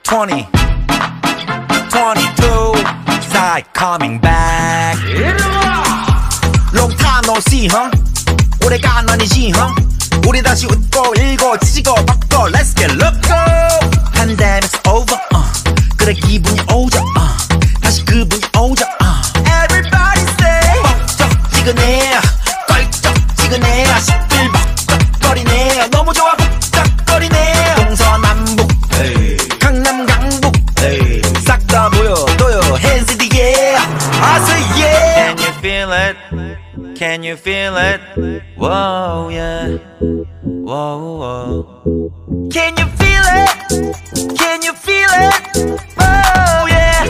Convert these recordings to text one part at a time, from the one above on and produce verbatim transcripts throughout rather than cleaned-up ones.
twenty, twenty-two, side coming back. Long time no see, huh? 오래간 아니지, huh? 우리 다시 웃고 일고 지지고 뻗고 Let's get loco. Pandemic's over, uh. 그래 기분이 오죠, uh. 다시 그분이 오죠, uh. Everybody say 뻑적지근해 껄쩍지근해 시끌벅적거리네 너무 좋아 벅적거리네 동서남북 강남 강북 싹 다 보여줘요 Hands in the air I say yeah. Can you feel it? Can you feel it? Whoa yeah. Whoa whoa. Can you feel it? Can you feel it? Oh yeah.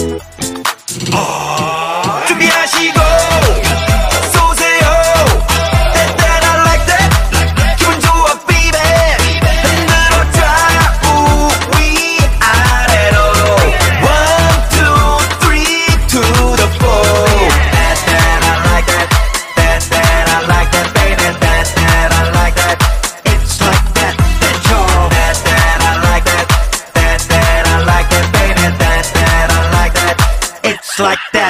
Oh. 준비하시고 쏘세요. That I like that. 기분 좋아 baby. 흔들어 좌우 위아래로. One two three to the four. That that I like that. That that I like that baby. That that I like that. It's like that. That yo. That that I like that. That that I like that baby. That that I like that. It's like that.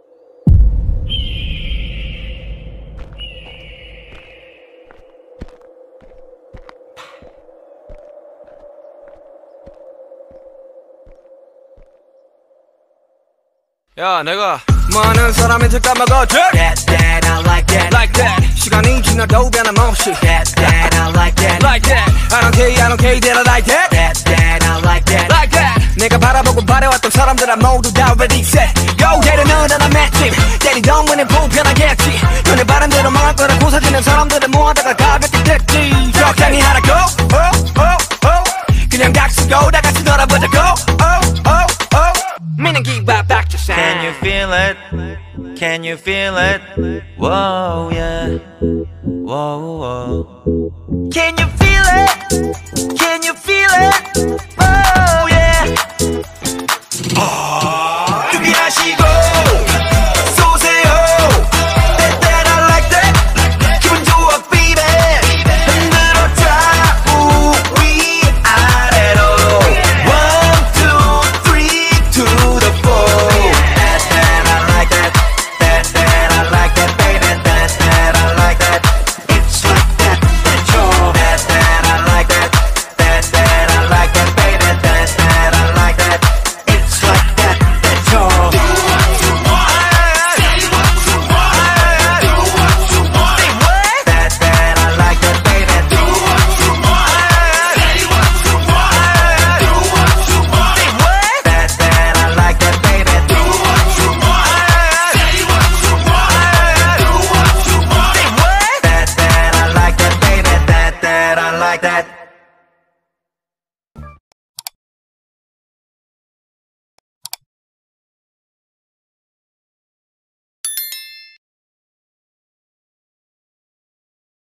야 내가 많은 사람한테 까먹어줘 That that I like that. Like that 시간이 지나도 변함없이 That that I like that. Like that I don't care I don't care that I like that That that I like that. Like that 내가 바라보고 바래왔던 사람들아 모두 다 ready set Go get another 나 맷집 때리던 문에 불편하겠지 너네 바람대로 망할 거라 고사지는 사람들을 모아다가 가볍게 됐지 적당히 하라고 oh, oh, oh. 그냥 각 쓰고 다 같이 놀아보자고 oh, oh, oh. meaning give back back to sound Can you feel it? Can you feel it? Whoa yeah. Whoa whoa. Can you feel it? Can you feel it?